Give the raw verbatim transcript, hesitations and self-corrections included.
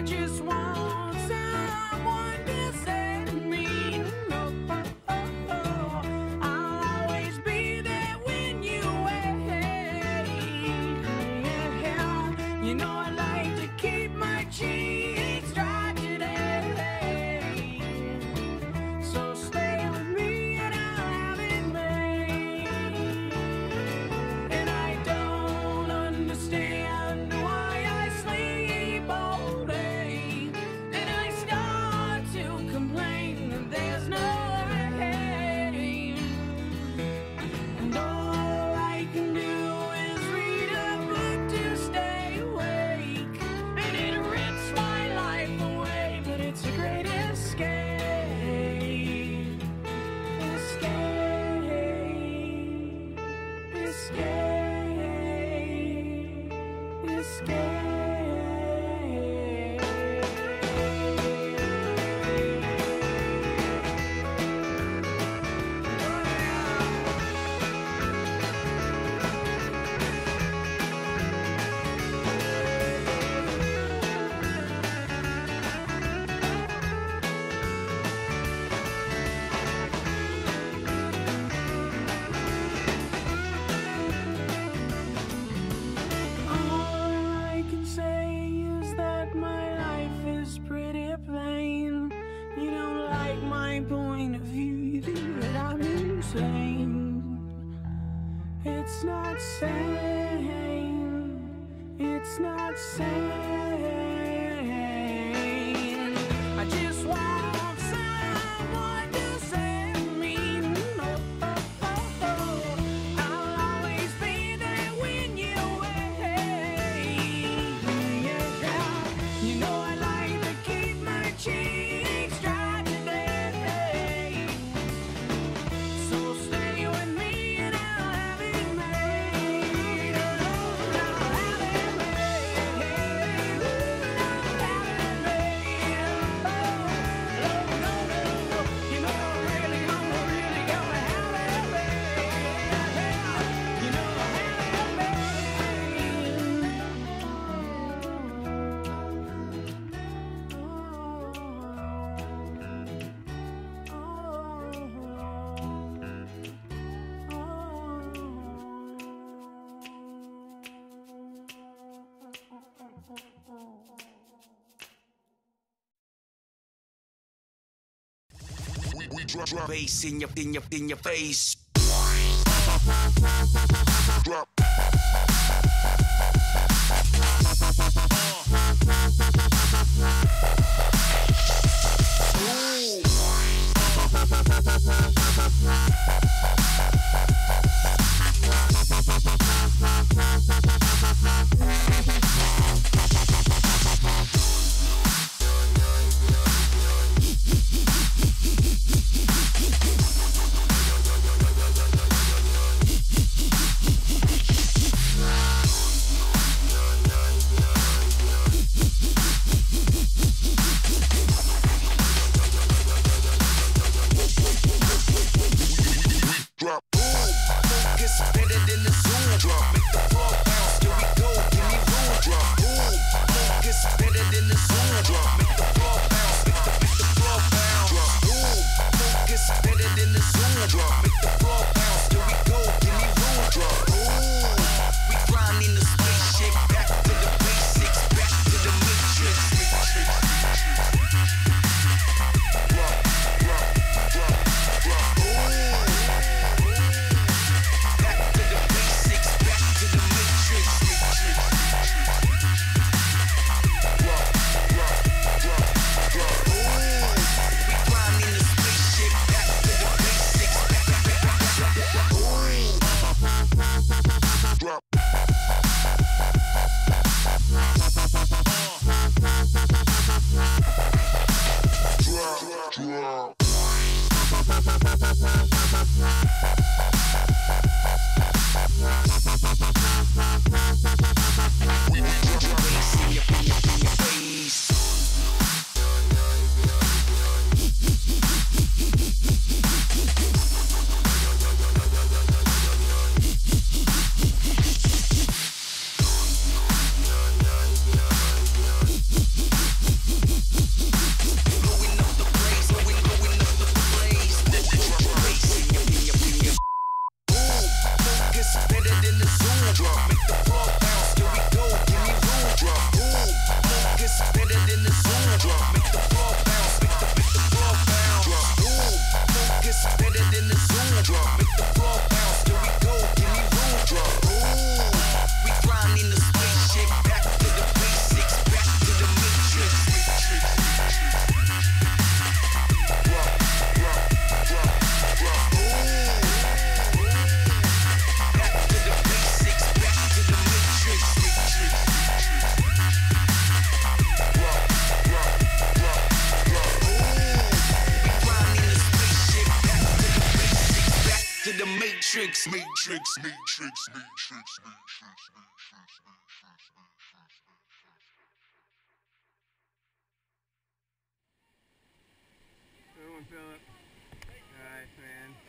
just want someone to set me. Oh, oh, oh, oh. I'll always be there when you wait. Yeah, you know I like to keep my cheeks dry today. So stay with me and I'll have it made. And I don't understand why I sleep all day. Then I start to complain that there's no way. And all I can do is read a book to stay awake. And it rips my life away, but it's a great escape. Escape. Escape. Escape. All I can say is that my life is pretty plain. You don't like my point of view, you think that I'm insane. It's not sane. It's not sane. I just want someone to set me. Oh, oh, oh, oh. I'll always be there when you wait. Yeah, you know I like to keep my cheeks dry today. So stay with me and I'll have it made. I'll have it made. I'll have it made. Oh, no, no, no. You know I'm really, I'm really gonna have it made. You know I'll have it We, we drop, drop bass in your, in your, in your face. Drop. matrix, matrix, matrix, matrix, matrix. Good one, Philip. Nice, man.